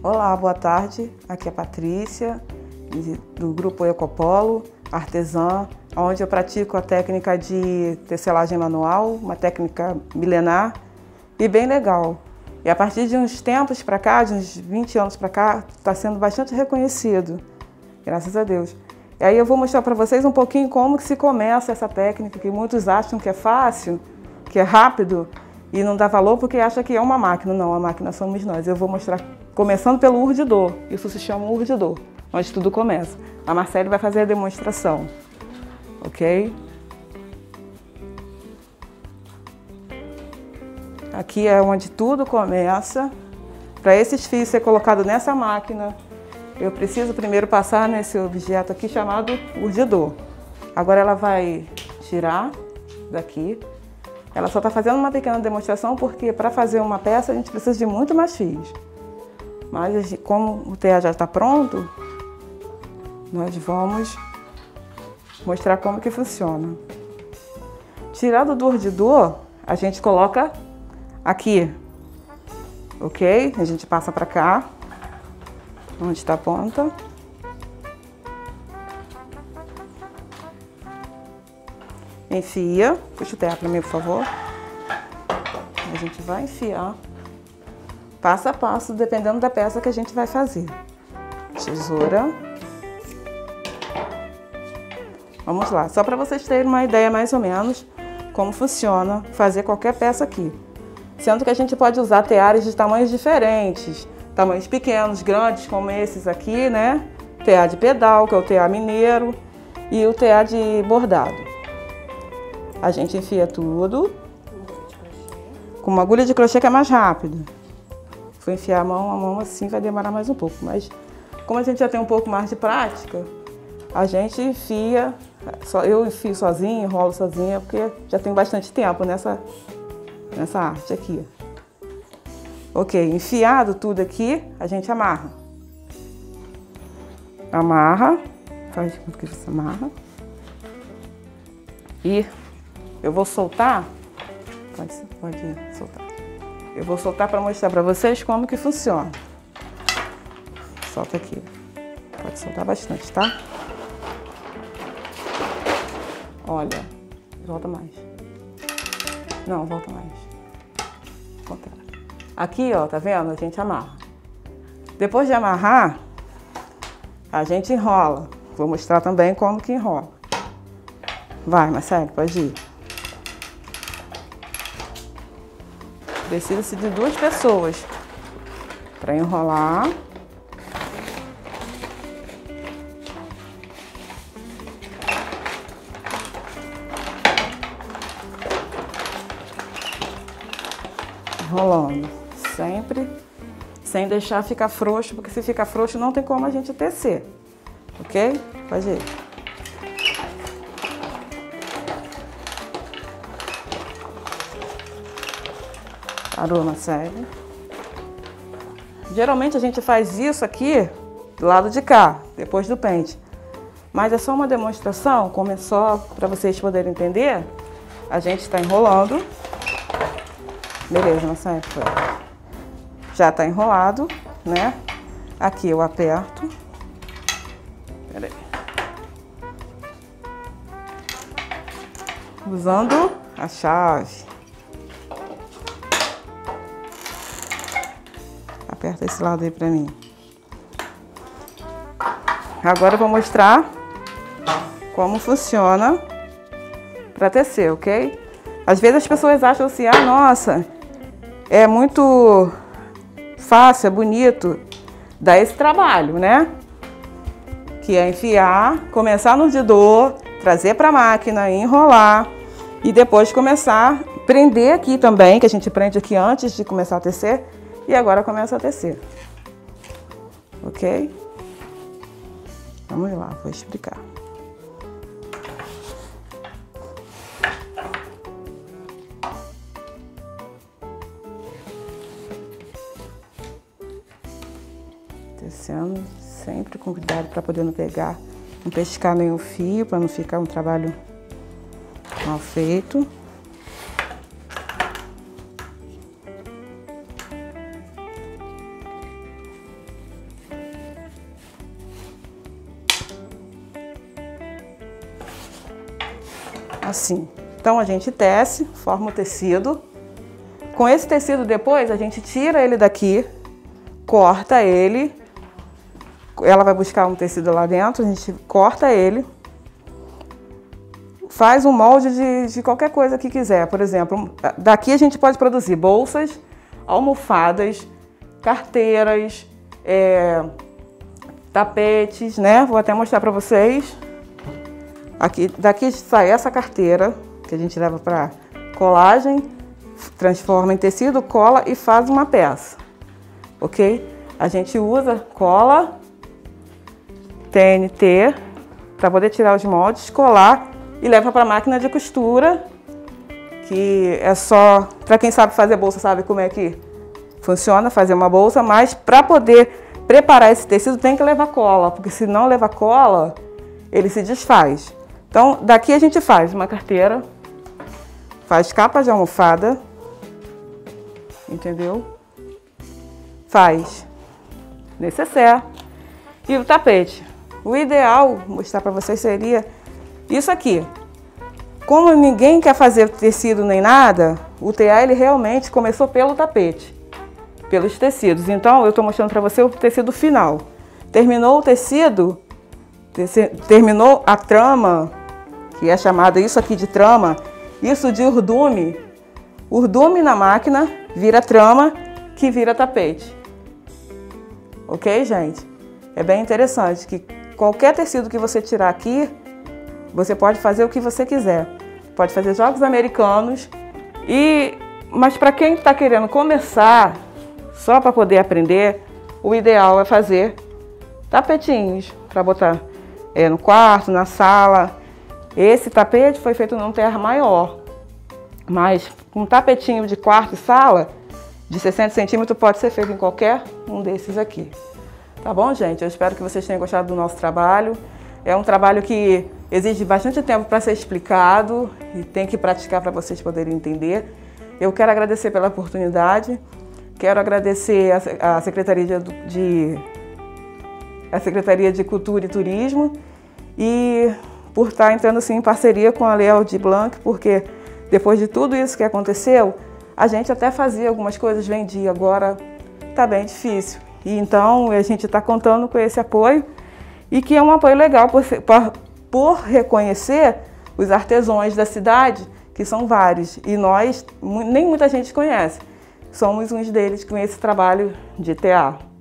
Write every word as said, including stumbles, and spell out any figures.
Olá, boa tarde. Aqui é a Patrícia, do Grupo Ecopolo, artesã, onde eu pratico a técnica de tecelagem manual, uma técnica milenar e bem legal. E a partir de uns tempos para cá, de uns vinte anos para cá, está sendo bastante reconhecido, graças a Deus. E aí eu vou mostrar para vocês um pouquinho como que se começa essa técnica, que muitos acham que é fácil, que é rápido, e não dá valor porque acha que é uma máquina. Não, a máquina somos nós. Eu vou mostrar começando pelo urdidor. Isso se chama urdidor, onde tudo começa. A Marcele vai fazer a demonstração, ok? Aqui é onde tudo começa. Para esses fios ser colocado nessa máquina, eu preciso primeiro passar nesse objeto aqui chamado urdidor. Agora ela vai tirar daqui. Ela só está fazendo uma pequena demonstração porque para fazer uma peça a gente precisa de muito mais fios. Mas como o tear já está pronto, nós vamos mostrar como que funciona. Tirado do urdidor, a gente coloca aqui, ok? A gente passa para cá, onde está a ponta. Enfia, puxa o tear para mim, por favor. A gente vai enfiar passo a passo, dependendo da peça que a gente vai fazer. Tesoura. Vamos lá, só para vocês terem uma ideia mais ou menos como funciona fazer qualquer peça aqui. Sendo que a gente pode usar teares de tamanhos diferentes, tamanhos pequenos, grandes, como esses aqui, né? Tear de pedal, que é o tear mineiro, e o tear de bordado. A gente enfia tudo com uma agulha de crochê que é mais rápido. Vou enfiar a mão, a mão assim vai demorar mais um pouco, mas como a gente já tem um pouco mais de prática, a gente enfia, só, eu enfio sozinha, enrolo sozinha, porque já tenho bastante tempo nessa, nessa arte aqui. Ok, enfiado tudo aqui, a gente amarra. Amarra, faz com que você amarra. E eu vou soltar, pode, pode soltar. Eu vou soltar para mostrar para vocês como que funciona. Solta aqui. Pode soltar bastante, tá? Olha, volta mais. Não, volta mais. Contrário. Aqui, ó, tá vendo? A gente amarra. Depois de amarrar, a gente enrola. Vou mostrar também como que enrola. Vai, Marcele, pode ir. Precisa-se de duas pessoas para enrolar. Enrolando, sempre sem deixar ficar frouxo, porque se ficar frouxo não tem como a gente tecer, ok? Pode ir. Parou, Marcele. Geralmente a gente faz isso aqui do lado de cá, depois do pente. Mas é só uma demonstração, como é só para vocês poderem entender. A gente está enrolando. Beleza, Marcele. Já está enrolado, né? Aqui eu aperto. Pera aí. Usando a chave. Aperta esse lado aí pra mim. Agora eu vou mostrar como funciona para tecer, ok? Às vezes as pessoas acham assim, ah, nossa, é muito fácil, é bonito. Dá esse trabalho, né? Que é enfiar, começar no urdidor, trazer para a máquina, enrolar e depois começar a prender aqui também, que a gente prende aqui antes de começar a tecer. E agora começa a tecer, ok? Vamos lá, vou explicar. Tecendo sempre com cuidado para poder não pegar, não pescar nenhum fio, para não ficar um trabalho mal feito. assim. Então a gente tece, forma o tecido. Com esse tecido depois a gente tira ele daqui, corta ele. Ela vai buscar um tecido lá dentro, a gente corta ele. Faz um molde de, de qualquer coisa que quiser. Por exemplo, daqui a gente pode produzir bolsas, almofadas, carteiras, é, tapetes, né? Vou até mostrar para vocês. Aqui, daqui sai essa carteira, que a gente leva para colagem, transforma em tecido, cola e faz uma peça, ok? A gente usa cola, T N T, para poder tirar os moldes, colar e leva para a máquina de costura, que é só, para quem sabe fazer bolsa, sabe como é que funciona fazer uma bolsa, mas para poder preparar esse tecido tem que levar cola, porque se não levar cola, ele se desfaz. Então, daqui a gente faz uma carteira, faz capa de almofada, entendeu? Faz necessaire e o tapete. O ideal, mostrar para vocês, seria isso aqui. Como ninguém quer fazer tecido nem nada, o T A ele realmente começou pelo tapete, pelos tecidos. Então, eu estou mostrando para você o tecido final. Terminou o tecido, terminou a trama, que é chamada isso aqui de trama, isso de urdume. Urdume na máquina vira trama, que vira tapete. Ok, gente? É bem interessante que qualquer tecido que você tirar aqui, você pode fazer o que você quiser. Pode fazer jogos americanos, e, mas para quem está querendo começar, só para poder aprender, o ideal é fazer tapetinhos para botar é, no quarto, na sala. Esse tapete foi feito num terra maior, mas um tapetinho de quarto e sala de sessenta centímetros pode ser feito em qualquer um desses aqui. Tá bom, gente? Eu espero que vocês tenham gostado do nosso trabalho. É um trabalho que exige bastante tempo para ser explicado e tem que praticar para vocês poderem entender. Eu quero agradecer pela oportunidade, quero agradecer a Secretaria de, de, a Secretaria de Cultura e Turismo e por estar entrando assim, em parceria com a Lei Aldir Blanc, porque depois de tudo isso que aconteceu, a gente até fazia algumas coisas, vendia, agora está bem difícil. E então a gente está contando com esse apoio, e que é um apoio legal por, por, por reconhecer os artesãos da cidade, que são vários, e nós, nem muita gente conhece. Somos uns deles com esse trabalho de T A.